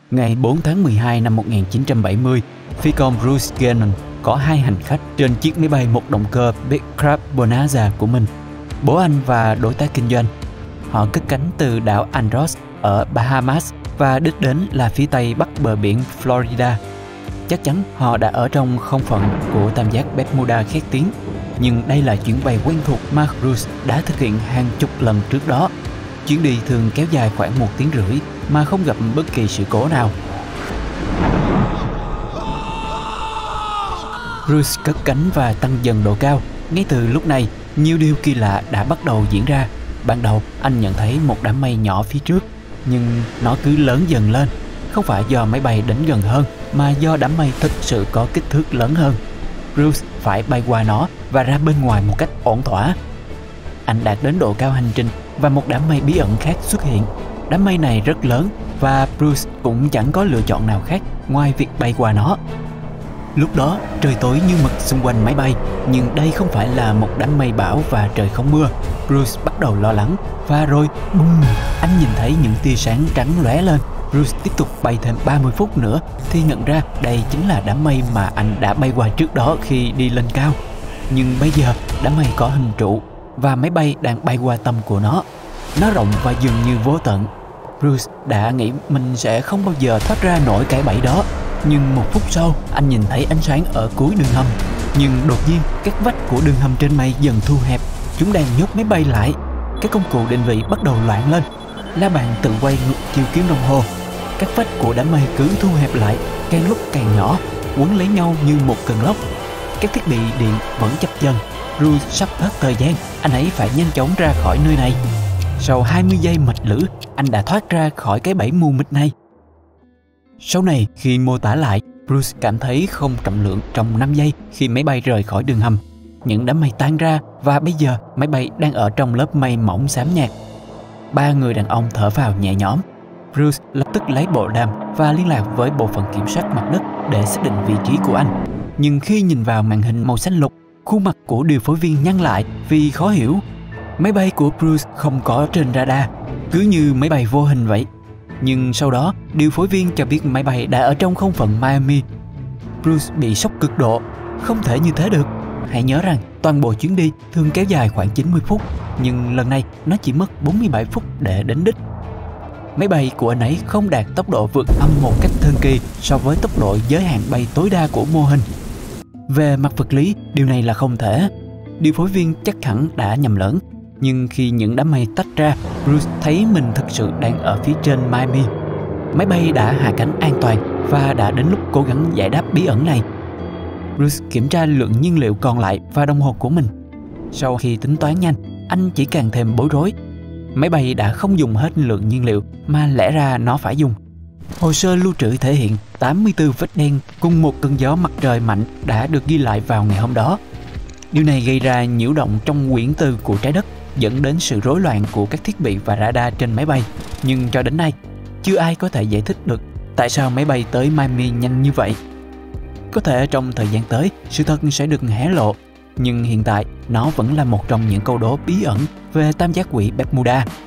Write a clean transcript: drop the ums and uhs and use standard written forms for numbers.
Ngày 4 tháng 12 năm 1970, phi công Bruce Gannon có 2 hành khách trên chiếc máy bay một động cơ Beechcraft Bonanza của mình, bố anh và đối tác kinh doanh. Họ cất cánh từ đảo Andros ở Bahamas và đích đến là phía tây bắc bờ biển Florida. Chắc chắn họ đã ở trong không phận của tam giác Bermuda khét tiếng, nhưng đây là chuyến bay quen thuộc mà Bruce đã thực hiện hàng chục lần trước đó. Chuyến đi thường kéo dài khoảng 1 tiếng rưỡi mà không gặp bất kỳ sự cố nào. Bruce cất cánh và tăng dần độ cao. Ngay từ lúc này, nhiều điều kỳ lạ đã bắt đầu diễn ra. Ban đầu, anh nhận thấy một đám mây nhỏ phía trước, nhưng nó cứ lớn dần lên. Không phải do máy bay đến gần hơn, mà do đám mây thực sự có kích thước lớn hơn. Bruce phải bay qua nó và ra bên ngoài một cách ổn thỏa. Anh đạt đến độ cao hành trình và một đám mây bí ẩn khác xuất hiện. Đám mây này rất lớn và Bruce cũng chẳng có lựa chọn nào khác ngoài việc bay qua nó. Lúc đó trời tối như mực xung quanh máy bay, nhưng đây không phải là một đám mây bão và trời không mưa. Bruce bắt đầu lo lắng và rồi bùm, anh nhìn thấy những tia sáng trắng lóe lên. Bruce tiếp tục bay thêm 30 phút nữa thì nhận ra đây chính là đám mây mà anh đã bay qua trước đó khi đi lên cao. Nhưng bây giờ đám mây có hình trụ và máy bay đang bay qua tâm của nó. Nó rộng và dường như vô tận. Bruce đã nghĩ mình sẽ không bao giờ thoát ra nổi cái bẫy đó. Nhưng 1 phút sau, anh nhìn thấy ánh sáng ở cuối đường hầm. Nhưng đột nhiên, các vách của đường hầm trên mây dần thu hẹp. Chúng đang nhốt máy bay lại. Các công cụ định vị bắt đầu loạn lên. La bàn tự quay ngược chiều kim đồng hồ. Các vách của đám mây cứ thu hẹp lại, càng lúc càng nhỏ, quấn lấy nhau như một cơn lốc. Các thiết bị điện vẫn chập dần. Bruce sắp hết thời gian, anh ấy phải nhanh chóng ra khỏi nơi này. Sau 20 giây mệt lử, anh đã thoát ra khỏi cái bẫy mù mịt này. Sau này, khi mô tả lại, Bruce cảm thấy không trọng lượng trong 5 giây khi máy bay rời khỏi đường hầm. Những đám mây tan ra và bây giờ máy bay đang ở trong lớp mây mỏng xám nhạt. 3 người đàn ông thở phào nhẹ nhõm. Bruce lập tức lấy bộ đàm và liên lạc với bộ phận kiểm soát mặt đất để xác định vị trí của anh. Nhưng khi nhìn vào màn hình màu xanh lục, khuôn mặt của điều phối viên nhăn lại vì khó hiểu. Máy bay của Bruce không có trên radar, cứ như máy bay vô hình vậy. Nhưng sau đó, điều phối viên cho biết máy bay đã ở trong không phận Miami. Bruce bị sốc cực độ. Không thể như thế được. Hãy nhớ rằng toàn bộ chuyến đi thường kéo dài khoảng 90 phút, nhưng lần này nó chỉ mất 47 phút để đến đích. Máy bay của anh ấy không đạt tốc độ vượt âm một cách thần kỳ so với tốc độ giới hạn bay tối đa của mô hình. Về mặt vật lý, điều này là không thể. Điều phối viên chắc hẳn đã nhầm lẫn. Nhưng khi những đám mây tách ra, Bruce thấy mình thực sự đang ở phía trên Miami. Máy bay đã hạ cánh an toàn và đã đến lúc cố gắng giải đáp bí ẩn này. Bruce kiểm tra lượng nhiên liệu còn lại và đồng hồ của mình. Sau khi tính toán nhanh, anh chỉ càng thêm bối rối. Máy bay đã không dùng hết lượng nhiên liệu mà lẽ ra nó phải dùng. Hồ sơ lưu trữ thể hiện 84 vết đen cùng một cơn gió mặt trời mạnh đã được ghi lại vào ngày hôm đó. Điều này gây ra nhiễu động trong quyển từ của trái đất, dẫn đến sự rối loạn của các thiết bị và radar trên máy bay. Nhưng cho đến nay, chưa ai có thể giải thích được tại sao máy bay tới Miami nhanh như vậy. Có thể trong thời gian tới, sự thật sẽ được hé lộ, nhưng hiện tại nó vẫn là một trong những câu đố bí ẩn về tam giác quỹ Bermuda.